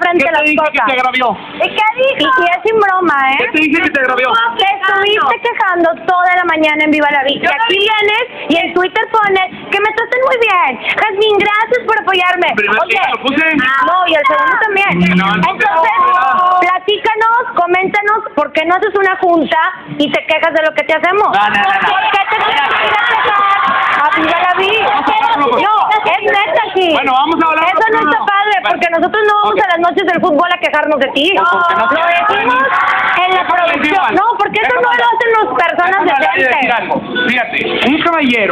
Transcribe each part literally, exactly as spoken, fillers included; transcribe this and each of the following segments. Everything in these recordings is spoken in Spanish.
diferente ¿Qué las te dije cosas. que te agravió? ¿Y qué dijo? Y, y es sin broma, ¿eh? ¿Qué te dije que te agravió? Te estuviste quejando toda la mañana en Viva la Vida. Y aquí vienes y en Twitter pones que me traten muy bien. Jazmín, gracias por apoyarme. Primero Oye, que lo puse. no, y el segundo también. No, no, Entonces, no. platícanos, coméntanos por qué no haces una junta y te quejas de lo que te hacemos. No, no, no, no. ¿Por qué te tienes que ir a quejar a Viva la Vida? No, es neta aquí. Bueno, vamos a hablar. Eso no está padre, Bueno. porque nosotros no vamos Ok. a las noches del fútbol a quejarnos de ti. ¿Por qué no? Lo decimos en la producción. No, porque eso no lo hacen las personas Déjame hablar y decir decentes. algo. Fíjate, un caballero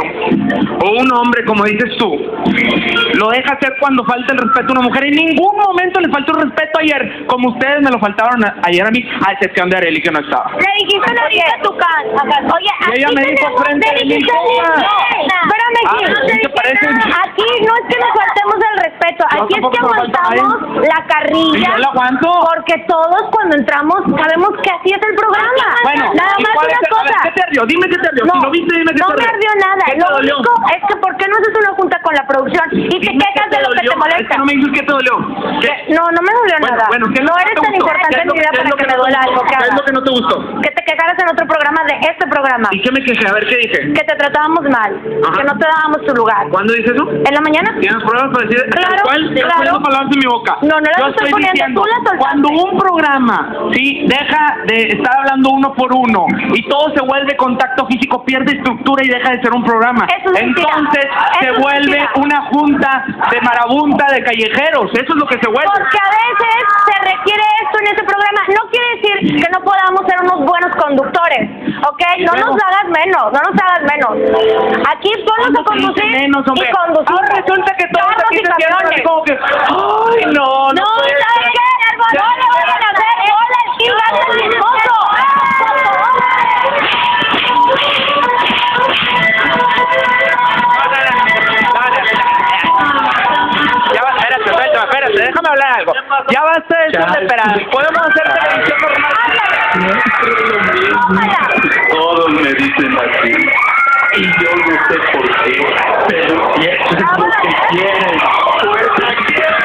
o un hombre, como dices tú, lo deja hacer cuando falta el respeto a una mujer. En ningún momento le faltó el respeto ayer, como ustedes me lo faltaron a- ayer a mí, a excepción de Arely, que no estaba. Le dijiste la dicha a tu casa. Oye, Y ella aquí me dijo tenemos- frente le de mi dijiste copa. no, espérame, Ah, Gil. ¿sí te parece? Aquí no es que nos faltemos el respeto, Yo aquí es tampoco que me falta a aguantamos la Y carrilla. yo la aguanto. Porque todos cuando entramos sabemos que así es el programa. Bueno, nada ¿y más cuál una es el- a ver, cosa. ¿qué te ardió? Dime qué te ardió. No, Si lo viste, dime qué no te me ardió. ardió nada. ¿Qué te Lo dolió? único es que ¿por qué no haces una junta con la producción y te Dime quejas qué de lo que dolió. te molesta? Es que no me dices qué te dolió. ¿Qué? No, no me dolió Bueno, nada. bueno, ¿qué es lo no que eres te tan gustó? importante ¿Qué es en lo- mi vida qué es para lo que que me no te duela algo que ¿Qué es hagas. lo que no te gustó? Que te quejaras en otro programa de este programa. ¿Y qué me quejé? A ver, ¿qué dije? Que te tratábamos mal. Ajá. Que no te dábamos tu lugar. ¿Cuándo dices eso? ¿En la mañana? ¿Tienes pruebas para decir Claro, tal cual? Estás claro. poniendo palabras en mi boca. No, no las Yo estoy estoy poniendo, diciendo, tú las soltaste. cuando un programa, sí, deja de estar hablando uno por uno y todo se vuelve contacto físico, pierde estructura y deja de ser un programa. Eso es mentira. Entonces Eso se es vuelve mentira. una junta de marabunta de callejeros. Eso es lo que se vuelve. Porque a veces se requiere esto en ese programa. No quiere decir que no podamos ser unos buenos conductores, ¿ok? No luego? nos hagas menos, no nos hagas menos. Aquí ponnos a ¿Cuándo te conducir dice menos, hombre? y conducir. Ahora resulta que todos carros aquí y se sientan así camiones. como que, ay, no, no, No, puede ¿sabes ser. qué? Ya. No le vayan a hacer bola al Gil Garza, mi esposo. Ya va, espérate, espérate, espérate, déjame hablar algo. Ya basta de estar esperando. Podemos hacer televisión normal. Todos me dicen así. Y yo no sé por qué. Pero eso es lo que quieren. Pues aquí